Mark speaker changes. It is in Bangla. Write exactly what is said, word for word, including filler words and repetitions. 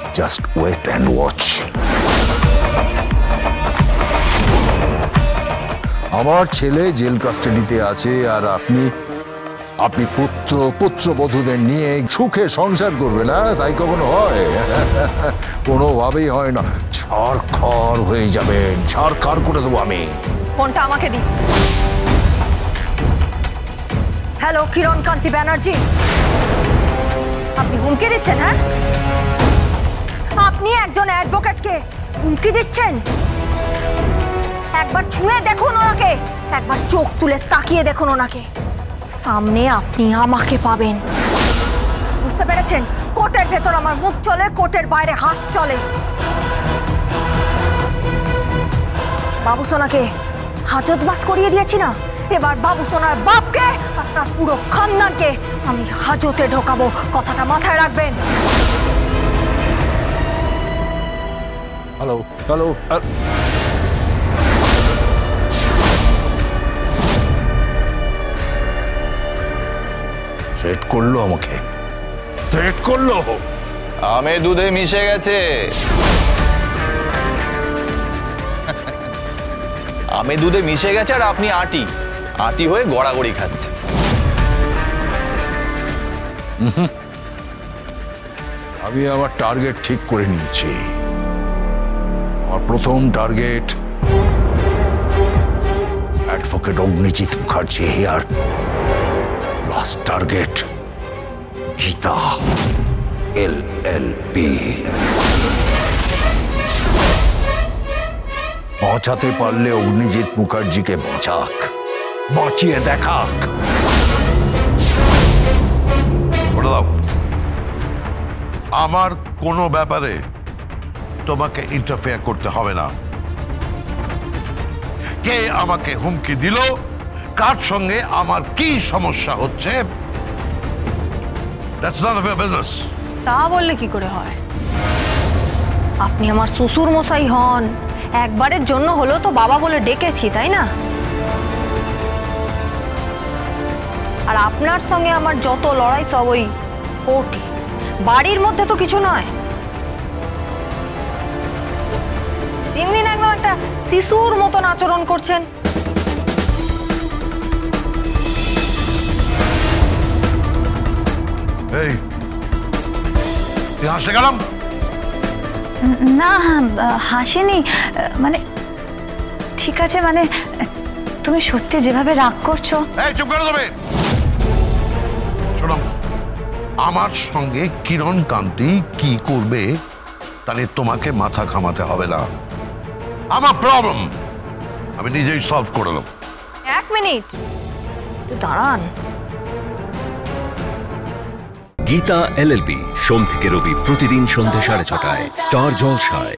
Speaker 1: Just wait and watch. আমার ছেলে জেল কাস্টাডিতে আছে, আর আপনি আপনি পুত্র পুত্রবধূদের নিয়ে সুখে সংসার করবে না? তাই কখনো হয়? কোনোভাবেই হয় না। ছারখার হয়ে যাবেন, ছারখার করে দেবো আমি।
Speaker 2: ফোনটা আমাকে দিন। হ্যালো, কিরণ কান্তি ব্যানার্জি, আপনি হুমকি দিচ্ছেন? হ্যাঁ, আপনি একজন অ্যাডভোকেটকে হুমকি দিচ্ছেন? একবার ছুঁয়ে দেখুন ওনাকে, একবার চোখ তুলে তাকিয়ে দেখুন ওনাকে। সামনে আপনি আমাকে পাবেন, বুঝতে পেরেছেন? কোর্টের ভেতর আমার মুখ চলে, কোর্টের বাইরে হাত চলে। বাবু সোনাকে হাজতবাস করিয়ে দিয়েছি না, এবার বাবু সোনার বাপকে, আপনার পুরো খানদানকে আমি হাজতে ঢোকাবো। কথাটা মাথায় রাখবেন।
Speaker 1: হ্যালো হ্যালো থ্রেট করলো আমাকে, থ্রেট করলো।
Speaker 3: আমে দুধে মিশে গেছে। আমে দুধে মিশে গেছে আর আপনি আটি আটি হয়ে গড়াগড়ি খাচ্ছে।
Speaker 1: আমি আমার টার্গেট ঠিক করে নিয়েছি। আমার প্রথম টার্গেট অ্যাডভোকেট অগ্নিজিৎ মুখার্জি, আর last target Gita L L P. বাঁচাতে পারলে অগ্নিজিৎ মুখার্জিকে বাঁচাক, বাঁচিয়ে দেখাক।
Speaker 4: আমার কোনো ব্যাপারে তোমাকে ইন্টারফেয়ার করতে হবে না। কে আমাকে হুমকি দিল, কার সঙ্গে আমার কি সমস্যা হচ্ছে, that's not of your business.
Speaker 2: তা বললে কি করে হয়? আপনি আমার শ্বশুর মশাই হন, একবারের জন্য হলো তো বাবা বলে ডেকেছি, তাই না? আর আপনার সঙ্গে আমার যত লড়াই সব ওই কোর্টে, বাড়ির মধ্যে তো কিছু নয়। তিন দিন একদম একটা শিশুর মতন আচরণ করছেন।
Speaker 4: এই তুই হাসতে গেলাম?
Speaker 5: না হাসিনি, মানে ঠিক আছে, মানে তুমি সত্যি যেভাবে রাগ করছো।
Speaker 4: এই চুপ করে দেবে। শোনো, আমার সঙ্গে কিরণ কান্তি কি করবে তাহলে তোমাকে মাথা ঘামাতে হবে না। আমার প্রবলেম আমি নিজেই সলভ করে নেব।
Speaker 2: এক মিনিট একটু দাঁড়ান।
Speaker 6: গীতা এল এল বি সোম থেকে রবি প্রতিদিন সন্ধ্যে সাড়ে ছটায় স্টার জলসায়।